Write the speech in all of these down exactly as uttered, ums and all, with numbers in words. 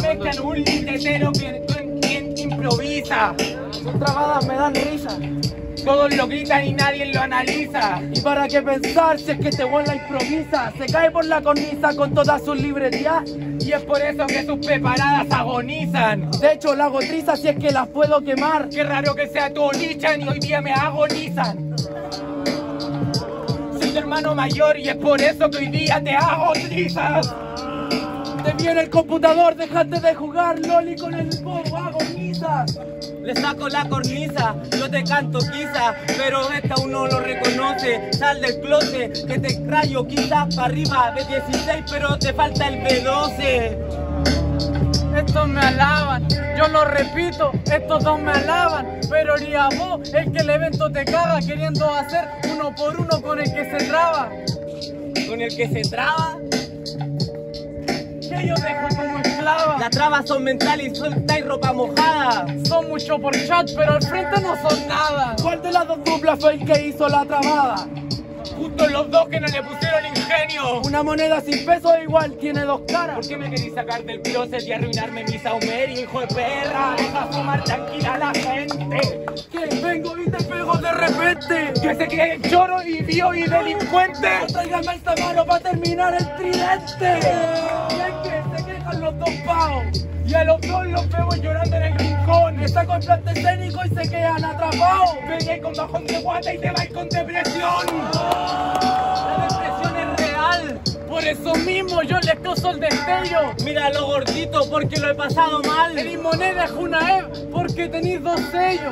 mezclan un litetero que quien improvisa. Sus trabadas me dan risa. Todos lo gritan y nadie lo analiza. ¿Y para qué pensar si es que este weón la improvisa? Se cae por la cornisa con todas sus librerías. Y es por eso que sus preparadas agonizan. De hecho la hago triza si es que las puedo quemar. Qué raro que sea tu Onichan y hoy día me agonizan. Soy tu hermano mayor y es por eso que hoy día te hago trizas. Te viene el computador, dejaste de jugar Loli con el bobo, agonizas. Le saco la cornisa, yo te canto quizá, pero este aún no lo reconoce. Sal del closet, que te rayo quizás para arriba B dieciséis, pero te falta el B doce. Estos me alaban, yo lo repito, estos dos me alaban, pero haría vos el que el evento te caga queriendo hacer uno por uno con el que se traba. ¿Con el que se traba? Que yo dejo como esclava. Las trabas son mentales y suelta y ropa mojada. Son mucho por chat, pero al frente no son nada. ¿Cuál de las dos duplas fue el que hizo la trabada? Justo los dos que no le pusieron ingenio. Una moneda sin peso igual tiene dos caras. ¿Por qué me querís sacar del closet y arruinarme mi saumerio, hijo de perra? Deja fumar tranquila a la gente. Que vengo y te pego de repente. Que se cree choro, idiota y delincuente. Tráigame esta mano para terminar el tridente. Y es que se quejan los dos pavos. Y a los dos los veo llorando en el rincón. Está con plante escénico y se quedan atrapados. Venga con bajón de guata y te vais con depresión. La depresión es real. Por eso mismo yo les causo el destello. Míralo gordito porque lo he pasado mal. Tenéis moneda es una E V porque tenéis dos sellos.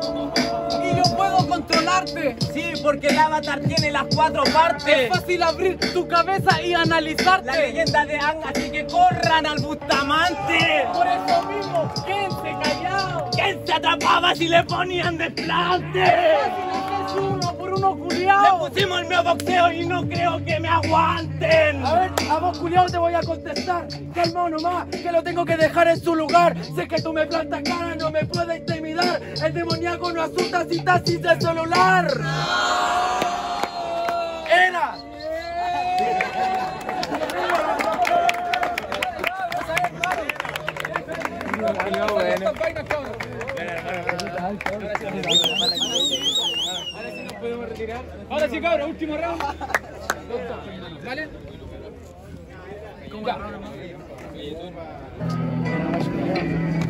Y yo puedo controlarte. Sí, porque el avatar tiene las cuatro partes. Es fácil abrir tu cabeza y analizarte. La leyenda de Ang, así que corran al Bustamante. Por eso mismo, quédense callados. ¿Quién se atrapaba si le ponían desplante? Es uno por uno Le culiao. pusimos el mío boxeo y no creo que me aguanten. A ver, a vos culiao te voy a contestar. Calma nomás, que lo tengo que dejar en su lugar. Sé que tú me plantas cara, no me puedes intimidar. El demoníaco no asusta si estás sin el celular. ¡Era! Ahora sí nos podemos retirar. Ahora sí, cabrón, último round. ¿Vale? Ya.